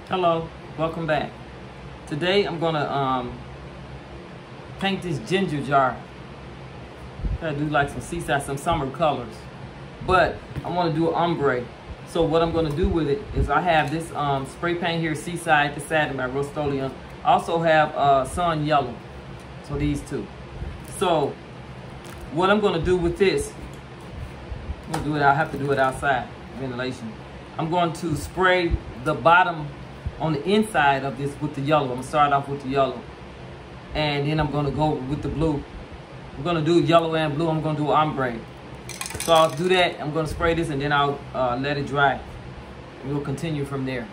Hello, welcome back. Today I'm gonna paint this ginger jar. I do like some seaside, some summer colors, but I want to do an ombre. So what I'm gonna do with it is I have this spray paint here, seaside, the side of my Rust-Oleum. I also have sun yellow, so these two. So what I'm gonna do with this, I'm gonna do it. I have to do it outside, ventilation. I'm going to spray the bottom on the inside of this with the yellow. I'm gonna start off with the yellow, and then I'm gonna go with the blue. I'm gonna do yellow and blue. I'm gonna do ombre. So I'll do that. I'm gonna spray this and then I'll let it dry. And we'll continue from there.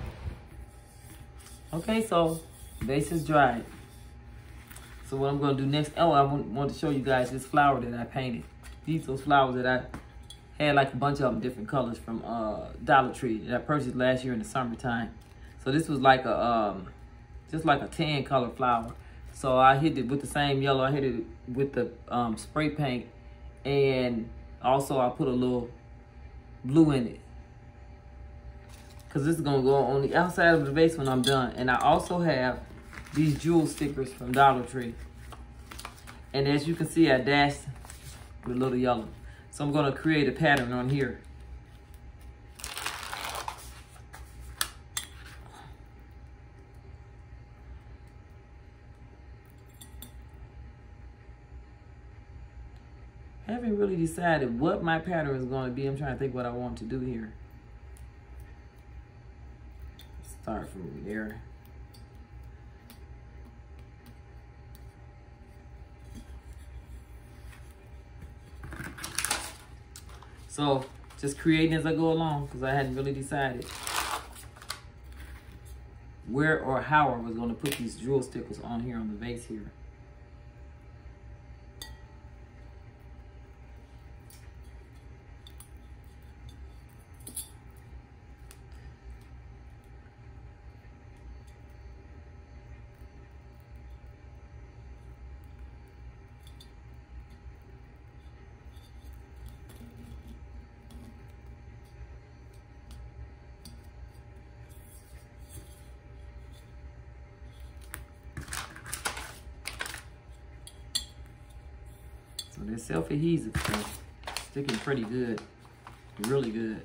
Okay, so base is dried. So what I'm gonna do next, I want to show you guys this flower that I painted. Those flowers that I had, like a bunch of them different colors from Dollar Tree that I purchased last year in the summertime. So this was like a, just like a tan color flower. So I hit it with the same yellow. I hit it with the spray paint. And also I put a little blue in it, because this is going to go on the outside of the vase when I'm done. And I also have these jewel stickers from Dollar Tree. And as you can see, I dashed with a little yellow. So I'm going to create a pattern on here. I haven't really decided what my pattern is going to be. I'm trying to think what I want to do here. Start from there. So just creating as I go along, because I hadn't really decided where or how I was going to put these jewel stickers on here on the vase here. So they're self-adhesive, so sticking pretty good, really good.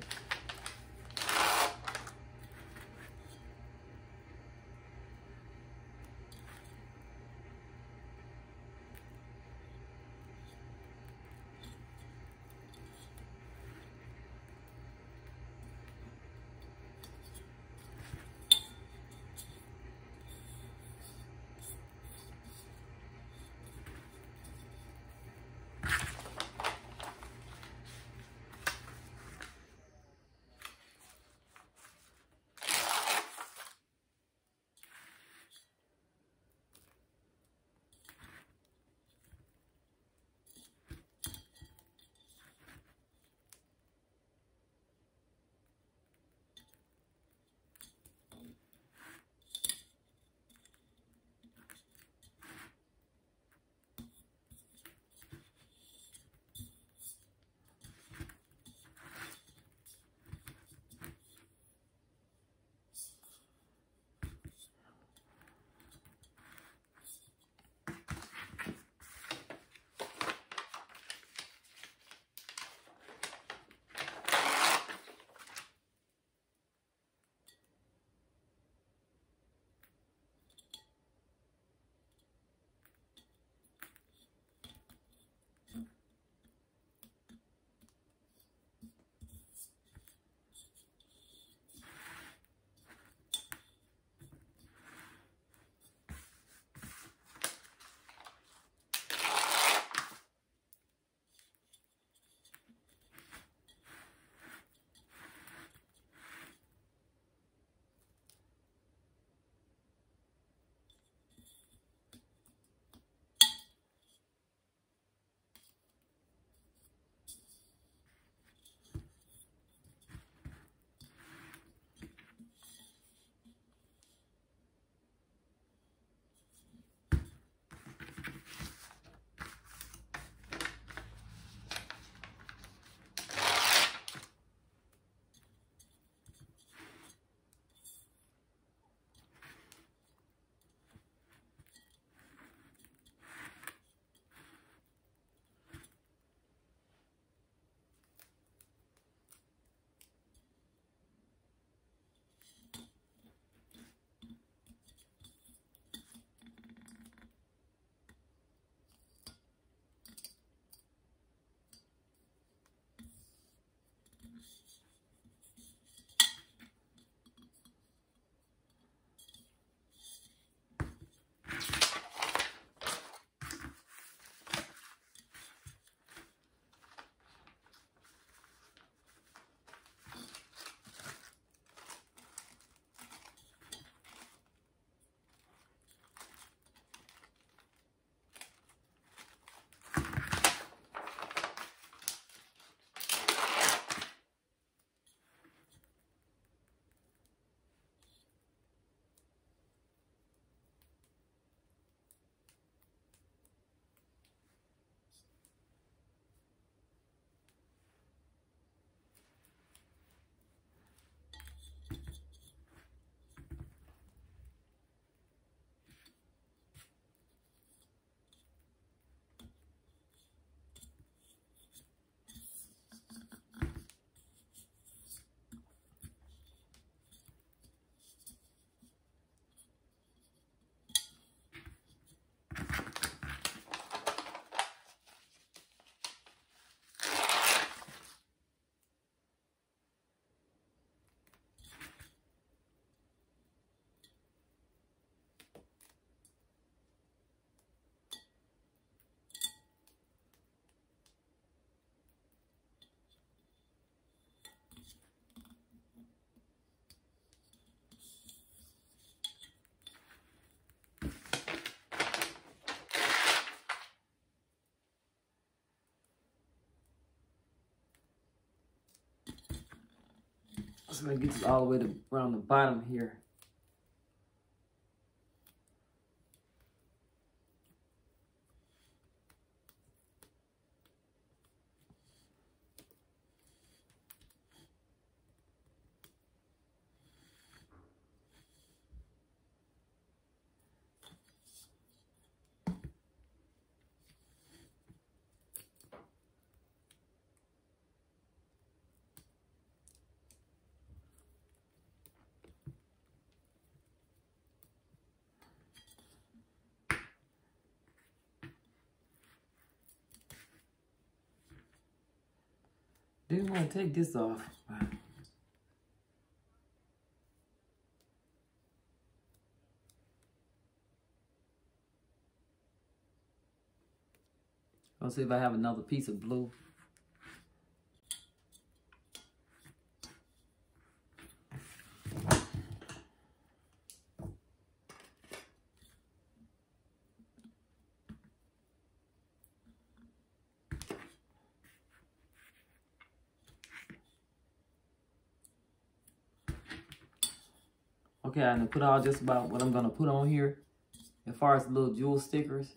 So I get this all the way to around the bottom here. Didn't want to take this off. I'll see if I have another piece of blue. Okay, I'm gonna put out just about what I'm gonna put on here as far as the little jewel stickers.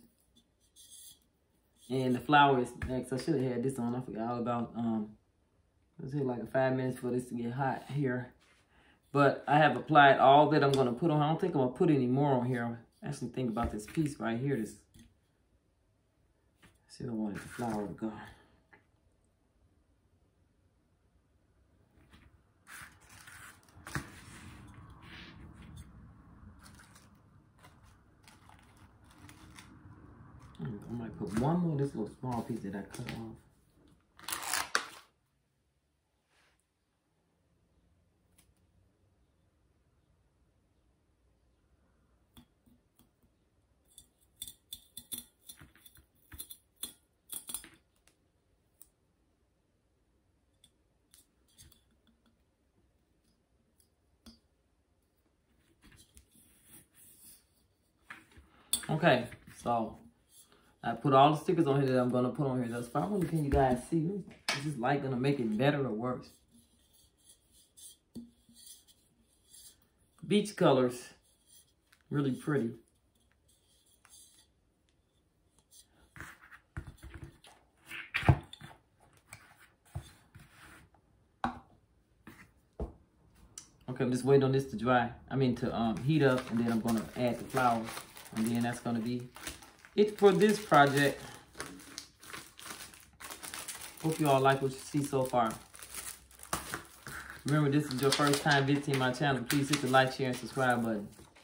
And the flower is next. I should have had this on. I forgot all about let's say like 5 minutes for this to get hot here. But I have applied all that I'm gonna put on. I don't think I'm gonna put any more on here. I actually think about this piece right here. This see, I don't want the flower to go. I might put one more of this little small piece that I cut off. Okay, so I put all the stickers on here that I'm gonna put on here. Thus far, I wonder, can you guys see? Is this light gonna make it better or worse? Beach colors, really pretty. Okay, I'm just waiting on this to dry. I mean to heat up, and then I'm gonna add the flowers, and then that's gonna be it for this project. Hope you all like what you see so far. Remember, this is your first time visiting my channel. Please hit the like, share, and subscribe button.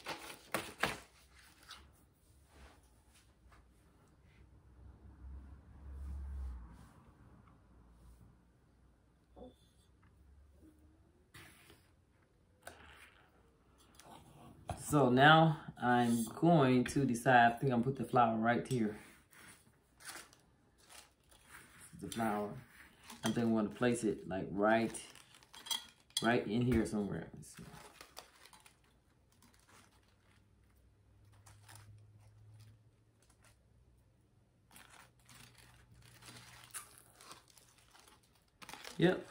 So now I'm going to decide. I think I'm gonna put the flower right here. This is the flower. I think I want to place it like right in here somewhere. Let's see. Yep.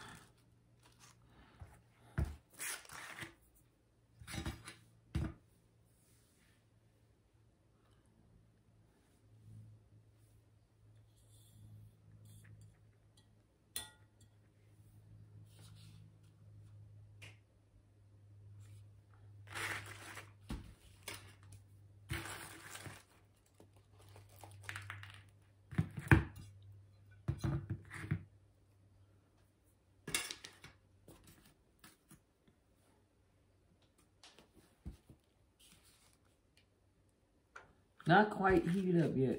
Not quite heated up yet.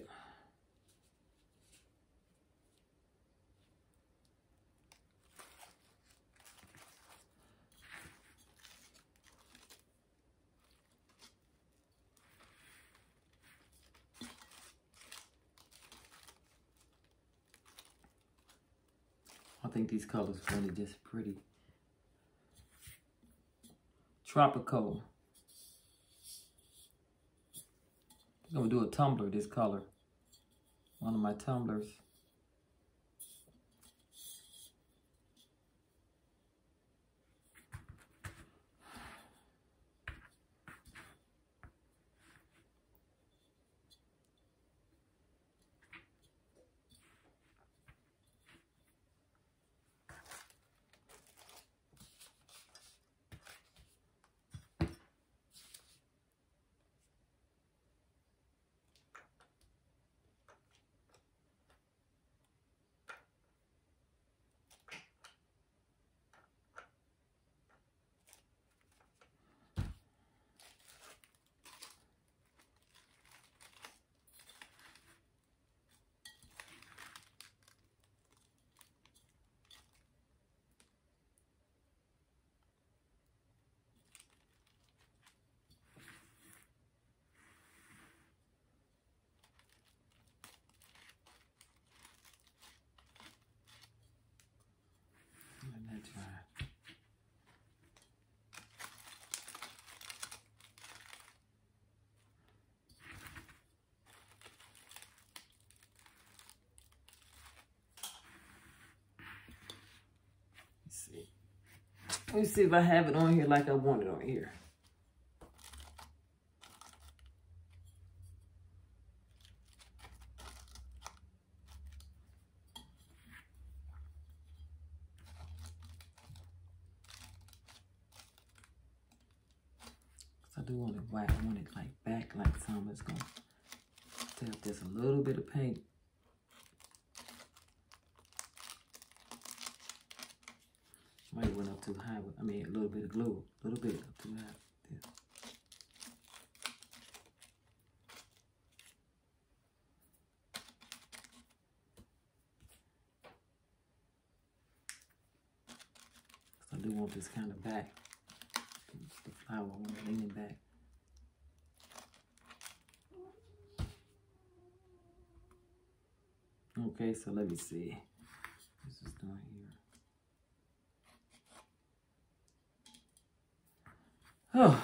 I think these colors are really just pretty. Tropical. I'm gonna do a tumbler this color. One of my tumblers. Let me see if I have it on here like I want it on here. I do want it white. I want it like back like some. It's gonna tap just a little bit of paint. Might went up too high. I mean, a little bit of glue. A little bit up too high. There. I do want this kind of back. The flower, I want it leaning back. Okay, so let me see. This is down here. Oh.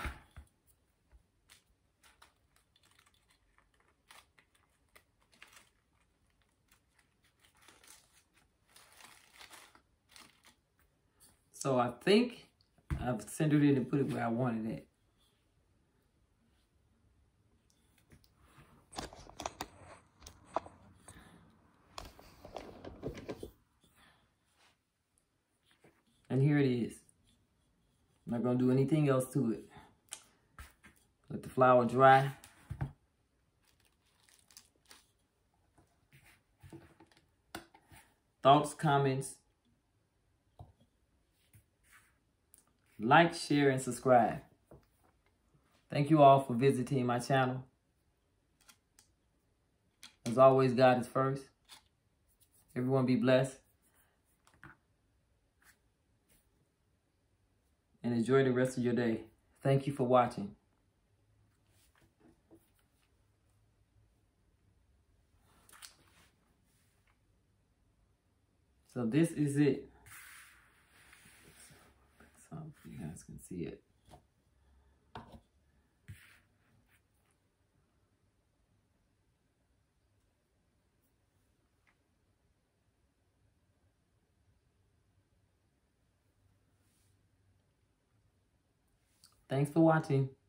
So I think I've centered it and put it where I wanted it. And here it is. I'm not gonna do anything else to it. Let the flower dry. Thoughts, comments. Like, share, and subscribe. Thank you all for visiting my channel. As always, God is first. Everyone be blessed. And enjoy the rest of your day. Thank you for watching. So this is it. So you guys can see it. Thanks for watching.